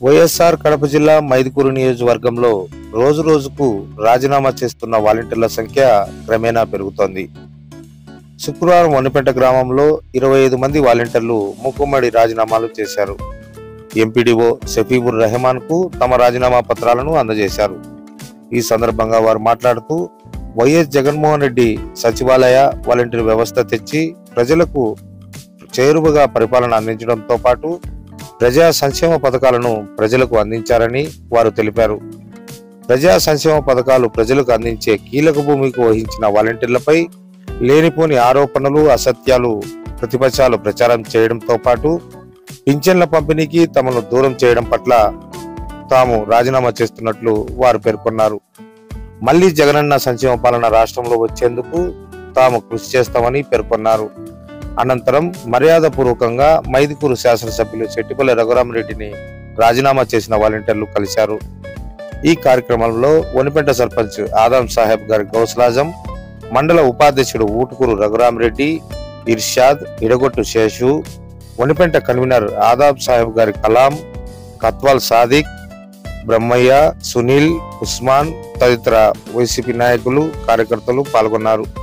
వైఎస్ఆర్ కడప జిల్లా మైదుకూరు నియోజకవర్గంలో రోజు రోజుకు రాజీనామా చేస్తున్న వాలంటీర్ల సంఖ్య క్రమేణా పెరుగుతోంది. శుక్రవారం వనిపేట గ్రామంలో 25 మంది వాలంటీర్లు మూకుమ్మడి రాజీనామాలు చేశారు. ఎంపీడీఓ షఫీబుర్ రెహమాన్ కు తమ రాజీనామా పత్రాలను అందజేశారు. ఈ సందర్భంగా వారు మాట్లాడుతూ వైఎస్ జగన్మోహన్ రెడ్డి సచివాలయ వాలంటీర్ వ్యవస్థ తెచ్చి ప్రజలకు చేరువగా పరిపాలన అందించడంతో పాటు ప్రజా సంక్షేమ పథకాలను ప్రజలకు అందించారని వారు తెలిపారు. ప్రజా సంక్షేమ పథకాలు ప్రజలకు అందించే కీలక భూమికి వహించిన వాలంటీర్లపై లేనిపోని ఆరోపణలు, అసత్యాలు ప్రతిపక్షాలు ప్రచారం చేయడంతో పాటు పింఛన్ల పంపిణీకి తమను దూరం చేయడం పట్ల తాము రాజీనామా చేస్తున్నట్లు వారు పేర్కొన్నారు. మళ్లీ జగనన్న సంక్షేమ పాలన రాష్ట్రంలో వచ్చేందుకు తాము కృషి చేస్తామని పేర్కొన్నారు. అనంతరం మర్యాదపూర్వకంగా మైదుకూరు శాసనసభ్యులు శెట్టిపల్లి రఘురామరెడ్డిని రాజీనామా చేసిన వాలంటీర్లు కలిశారు. ఈ కార్యక్రమంలో వనిపేట సర్పంచ్ ఆదం సాహెబ్ గారి గౌస్లాజం, మండల ఉపాధ్యక్షుడు ఊటుకూరు రఘురామరెడ్డి, ఇర్షాద్, ఇడగొట్టు శేషు, వనిపేట కన్వీనర్ ఆదాబ్ సాహెబ్ గారి కలాం, కత్వాల్ సాదిక్, బ్రహ్మయ్య, సునీల్, ఉస్మాన్ తదితర వైసీపీ నాయకులు, కార్యకర్తలు పాల్గొన్నారు.